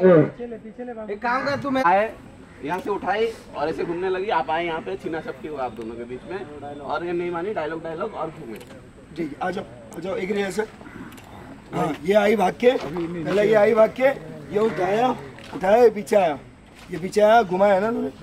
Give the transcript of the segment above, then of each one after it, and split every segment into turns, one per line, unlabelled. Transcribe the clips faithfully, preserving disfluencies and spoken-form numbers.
एक काम कर, तू मैं आए यहाँ से उठाई और ऐसे घूमने लगी, आप आए यहाँ पे, छीना छपटी हुआ आप दोनों के बीच में, और ये नहीं मानी, डायलॉग डायलॉग और घूमे।
जी आ जाओ आ जाओ, एक रिहर्सल। हाँ ये आई भाग के, पहले ये आई भाग के, ये उठाया उठाया पीछे आया, ये पीछे आया, घुमाया ना तुमने।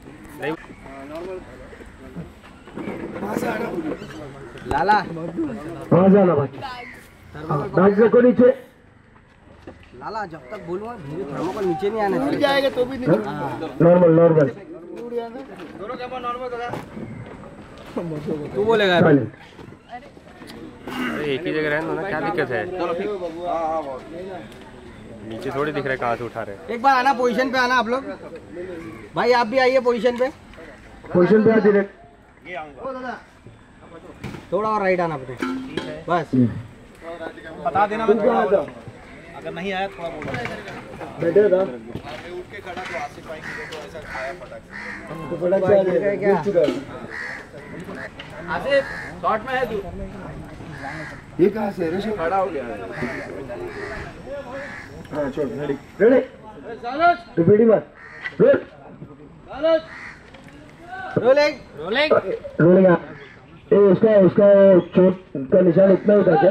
कहाँ से आना लाला,
कहाँ जाना भाई, बैग रखो नीचे।
लाला जब तक बोलूँगा थर्मोकोल नीचे नहीं आना चाहिए,
जाएगा तो भी नहीं।
नॉर्मल नॉर्मल,
दोनों कैमरा नॉर्मल होगा। तू बोलेगा
अरे
एक ही जगह रहना ना, क्या दिक्कत है?
चलो ठीक।
नीचे थोड़ी दिख रहा है कहाँ से उठा रहे हैं।
एक बार आना, पोजीशन पे आना आप लोग, भाई आप भी आइए पोजीशन पे।
पोजीशन पे आ डायरेक्ट,
थोड़ा और राइट आना अपने, बस
बता देना, मैं थोड़ा अगर नहीं आया थोड़ा बोल
बैठे था
उठ के खड़ा तो आसिफ भाई को तो ऐसा खाया फटक
तो फटक से आ जाएगा क्या?
आसिफ शॉट में है तू,
ये कहाँ से ऋषभ
खड़ा हो गया।
हाँ छोड़, रेडी
रेडी, रिपीटिंग मत, रोल
रोलिंग रोलिंग
रोलिंग। ए उसका उसका चोट का निशान इतना ही था क्या?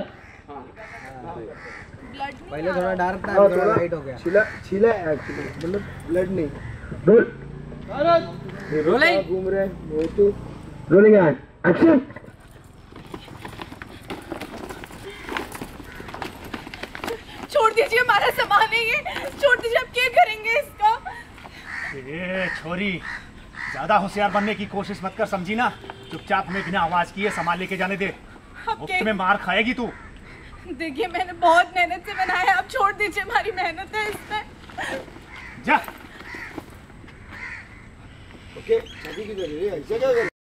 पहले थोड़ा डार्क था,
हाँ,
थोड़ा लाइट हो गया।
छिला छिला एक्चुअली, मतलब ब्लड नहीं।
रोल
रोलिंग
घूम रहे हैं
रोलिंग एंड एक्शन।
छोड़ दीजिए, हमारा सामान है ये, छोड़ दीजिए, आप क्या करेंगे इसका?
ए छोरी, ज्यादा होशियार बनने की कोशिश मत कर, समझी ना? चुपचाप में बिना आवाज किए सामान लेके जाने दे, मुफ्त में मार खाएगी तू।
देखिए मैंने बहुत मेहनत से बनाया है, आप छोड़ दीजिए, हमारी मेहनत है इसमें।
जा
ओके, शादी की जरूरी है, ऐसे क्या कर